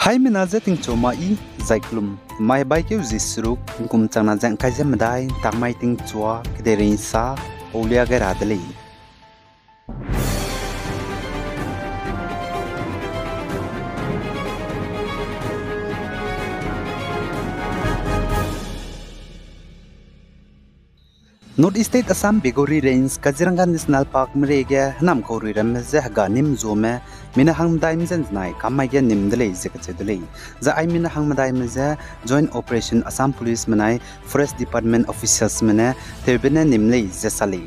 Hai minaza ting choma I zaiklum mai bai ke uzisruk kum changna jang kaje madai takmai ting chwa kederin sa olia garadali North State Assam Bigori Range Kaziranga National Park Mrege Nam Kori Ramze Ganim Zome Mina Hang Dimes Nai Kamaya Nimdele Zekatedele The I Mina Hang Madaimze Joint Operation Assam Police Manai Forest Department Officials Mene Terbene Nimle Zesali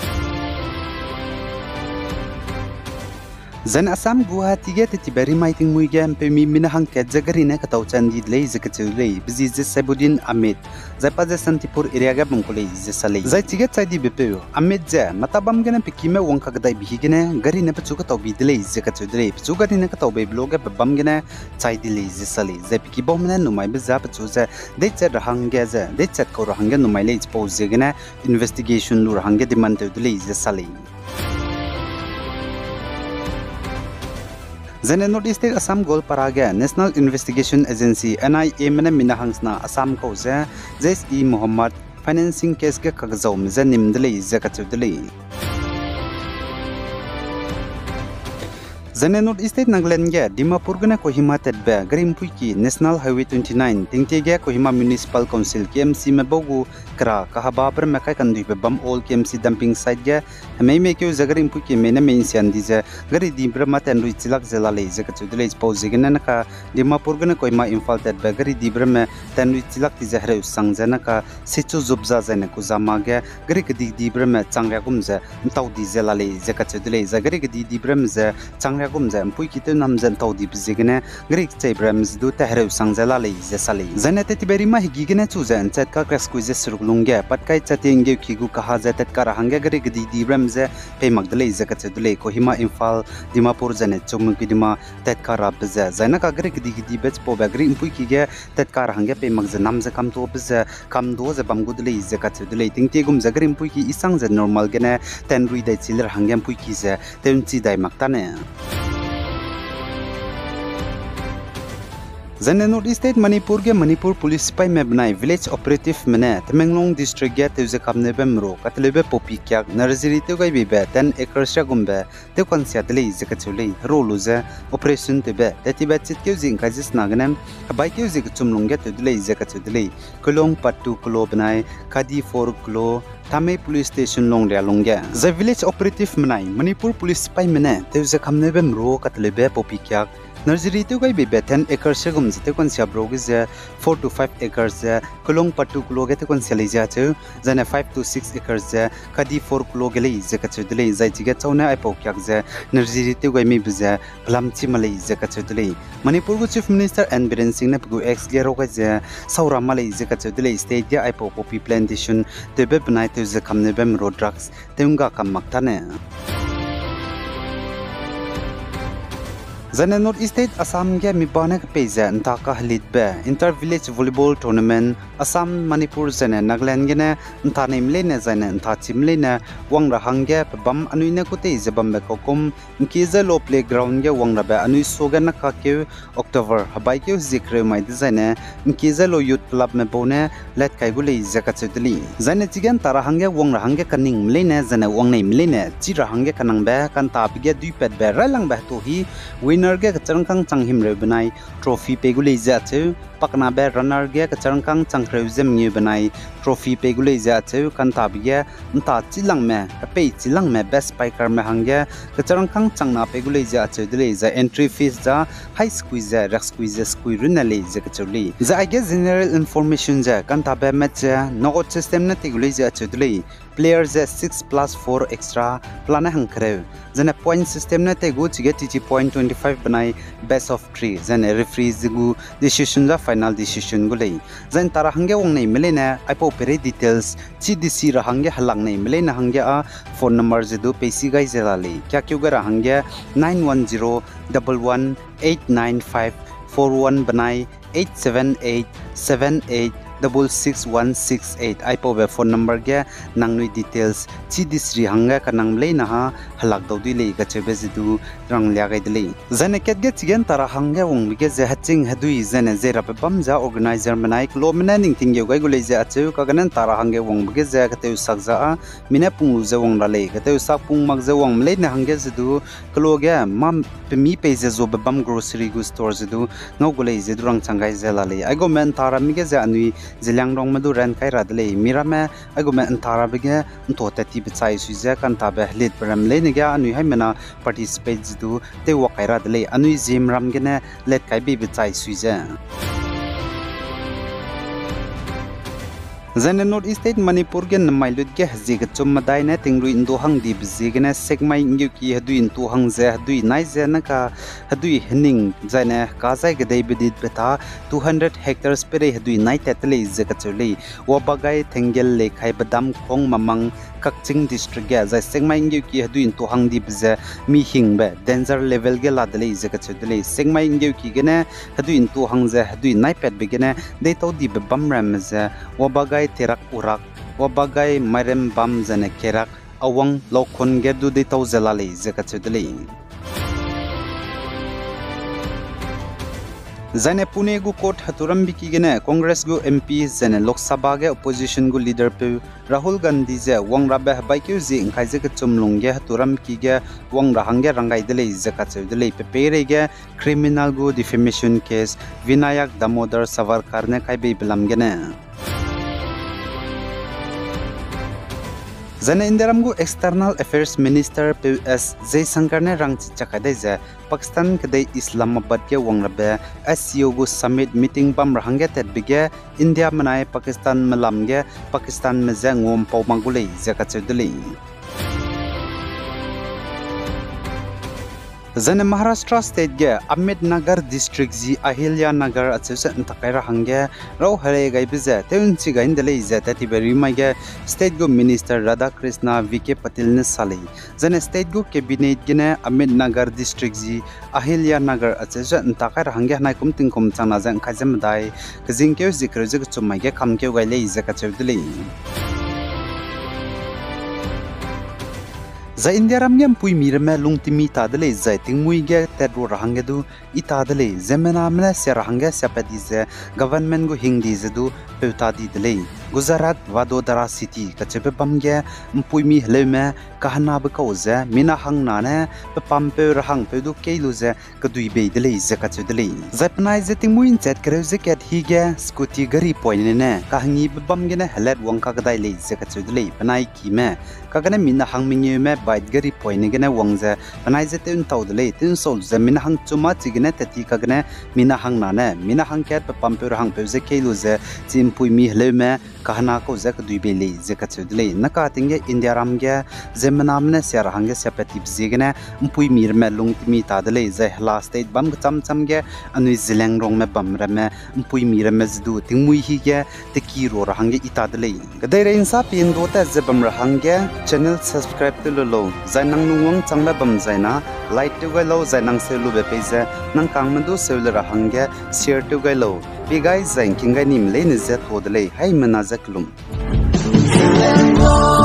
Zan Assam Guwahati get Tiberi Mighting Mugam Pemi Minahang Kazagarina Katauchan did lay Zekatule, Busy Sebudin Amit, Zapaza Santipur Iriaga Bunkule, Zesale, Zaitiget Sidi Bepu, Amit Ze, Matabam Gana Pikime Wonkagdai Bihigene, Garina Pachukata be delayed Zekatule, Zugatina Katabe Bloga Bamgana, Tidili Zesale, Zepiki Bomana no my Bizapatuza, they said Hangaza, they said Korahanga no my late pose Zegana, investigation Lurhanga demanded delay Zesale. Zene North State Assam Gol Paraga National Investigation Agency NIA Mena Minahangsna Assam Koze Zes E Muhammad Financing Case Ke Kagzom Zenim Delay Zekatudele Zene North State Nagaland Dimapur Gana Kohima Tedbe Grim Puiki National Highway 29 Tingtege Kohima Municipal Council KMC Mebogu Kra Kahababer Makai Kandu Bam All KMC dumping site ge May make you Zagarim Puiki Mena Mainsian Dize Gari Dibramat and Ruitzilak Zelale Zekatudele Posiganaka Dimapur Gana Kohima infalted Bagari Dibrame Tan Ruitzilak Dizahre Sangzanaka Situ Zubza Zenekuzamage Grikadi Dibrame Tangragumze Mtau Dizelale Zekatudele Zagarikadi Dibramze Tangra Gumzam Puikitu Namzan Taudi Bizigene, Greek Tabrams do Tahru Sangzalali Zesali. Zanetati Berima Higigene Tuzan, Tetka Crasquizes Lunga, Patkai Tating Kigu Kahaza Tetkara Hanga Greek di Ramze, Pay Magdale Zakatule, Kohima Infal, Dimapur Zanet, Chomukidima, Tetkara Beza, Zanaka Greek di Bets Poba Green Puikige, Tetkara Hanga Pay Magzanamza come to Beza, come do the Bamgudle Zakatule, Tingtigum Zagrim Puiki Isang the normal gene, ten read the Tiller Hangam Puikize, Tensi Dai Mactane. Zane North State Manipur ge Manipur Police Spy Mebnai Village Operative Mene Temenglong District ge Teuze Kamnebemro Katlebe Popikyak Narziri Teugai Bibe 10 acres Shagumbe Teukansiatele Zekatule Roluze Operation Tebe Tetibe Titke Zinkazis Naganem Abaike Zik Tumlunga Tudle Zekatule Kulong Patu Kulobnai Kadi 4 Kulo Tame Police Station Long Realonga The Village Operative Menai Manipur Police Spy Mene Teuze Kamnebemro Katlebe Popikyak Nursery to be 10 acres segums the consiabrogs 4 to 5 acres Kulong Patu Kuloget consializatu, then a 5 to 6 acres Kadi 4 Kulogale Zekatudele Zaitigatona Epokyak Nursery to be biza Plamti Malay Zekatudele Manipur Chief Minister and Biren Singapur ex Gerogaze Saura Malay Zekatudele State ya Ipo Poppy Plantation the Bebnite to the Kamnebem Road Drugs Tunga Kamaktane. Zane North State Assam ge Mibanek Peza Ntaka Halidbe Inter Village Volleyball Tournament Assam Manipur Zane Nagaland gene Ntane Mlene Zane Ntachim Lene Wangra Hange Bam Anuina Kute Zabambe Kokum Nkiza Low Playground ge Wangra Be Anu Sogan Kakyu October Habaikyu Zikre Mai Zane Nkiza Low Youth Club Mebone Let Kaigule Zakatudli Zane Tigan Tara Hange Wangra Hange Kaning Mlene Zane Wangne Mlene Tira Hange Kanangbe Kantabige Dupet Be Ralang Behtohi Winner ge Kachangkang Changhim Rebenai Trophy Pegule Zatu Pakna Be Runner ge Kachangkang Changrezem Nubenai Trophy Pegule Zatu Kantabige Nta Chilang Me Pay Chilang Me Best Spiker Mehange Kachangkang Changna Pegule Zatu the entry fees the high squeeze rex squeeze squirunale Zakatuli the I guess general information the Kantabe Metze no system na Tegule Zatu Players 6+4 extra Plana Hankrev then a point system na Tegu to get point 25 Banai best of 3 then a referee Zigu decision the final decision gulay then Tarahange Wong name Melena Ipopere details CDC Rahange Halang name Melena Hangea phone number Zidu Pesiga Zelali Kyakugara Hange 910 11 895 41 Banai 878 78 66168 ai pobe phone number ge nangnui details chi disri hanga kanang lei na ha halak dau di lei ga chebe zidu rang lya ga dile zane ket ge chigen tara hanga wong ge ze haching hadui zane ze rap bam za organizer manai klo mena ning ting ge gule ze achu ka ganan tara hanga wong ge ze ka te sakza a mine pung ze wong la le ka te sak pung mak ze wong le na hanga zidu klo ge mam mi pe ze zo bam grocery gu store zidu ngau gule ze durang changai ze la le ai go men tara mi ge ze anui zilang rong madu ran kai ra dile mira me ai go men tara be ge to ta ti bchai su ze kan ta be lit pram le ne ga anui hai mena participate zidu te wa kai ra dile anui jim ram ge ne let kai bi bchai su ze Zane North State Manipur ge namailut ge hazi ge chum madai na tingru indo hang di bzi ge na segmai ngyu ki hadu in tu hang ze hadu nai ze na ka hadu hening zane ka zai ge dei bidit beta 200 hectares pere hadu nai tetle ze ka chuli wa bagai thengel le khai badam khong mamang kakching district ge zai segmai ngyu ki hadu in tu hang di bze mi hing be danger level ge la dele ze ka chuli segmai ngyu ki ge na hadu in tu hang ze hadu nai pet be ge na dei to di bam ram ze wa bagai terak urak wabagai marem bam zane kerak awang lokhon gedu de taw zalali zakachudli zane pune gu court haturam biki gene congress gu mp zane lok sabha ge opposition gu leader pe rahul gandhi je wang rabe baikyu ji inkhai je chumlung ge haturam ki ge wang rahang ge rangai dele zakachudli pe pere ge criminal gu defamation case vinayak damodar savarkar ne kai be bilam gene Zane Indiaram gu External Affairs Minister P.S. Jaishankar ne rangchi chakadai je Pakistan kadai Islamabad ke wangrabe SCO gu summit meeting bam rahange tet bige India manai Pakistan malam ge Pakistan me je ngom pau mangulei zakachudli Zane Maharashtra State ge Ahmed Nagar District ji Ahilya Nagar achuse antakaira hange rau hare gai bize teunchi gain dele ize tati beri mai ge State go Minister Radha Krishna VK Patil ne sali Zane State go Cabinet gene Ahmed Nagar District ji Ahilya Nagar achuse antakaira hange nai kumting kum chana jang khajam dai kjing ke zikr jig chumai ge kam ke gai le ize ka chewdili Za India ramgem pui mirme lungtimi tadale za tingmui ge tedro rahange du itadale zemena amna se rahange sapadi ze government go hindi zedu peutadi dele Gujarat Vadodara city kachepe bamge pui mi hleme kahna ba kauze mina hang nane pe pampe rahang pe du keilu ze kadui be dele ze kachedele zapnai ze tingmui chat kreuze ket hige scooty gari poinene kahangi bamge ne helet wangka gadai le ze kachedele panai kime kagane mina hang mingye me bait gari poine gene wangze panai ze ten tawdele ten sol ze mina hang chuma chigene tati kagane mina hang nane mina hang ket pe pampe rahang pe ze keilu ze chimpui mi hleme kahna ko zak duibele zekachudle naka tinge India ramge zemanamne ser hange sepatip zigene mpui mirme lungtimi tadle ze hla state bam cham chamge anui zileng rong me bamrame mpui mirme zdu tingmui hige tekiro rahange itadle gadai rein sa pin do ta zebam rahange channel subscribe to lo zainang nungwang changla bam zaina like to galo zainang selu be page nang kangmadu selu rahange share to galo Be guys, I'm King Nim Lane is that for the lay. Hey, Manazaklum.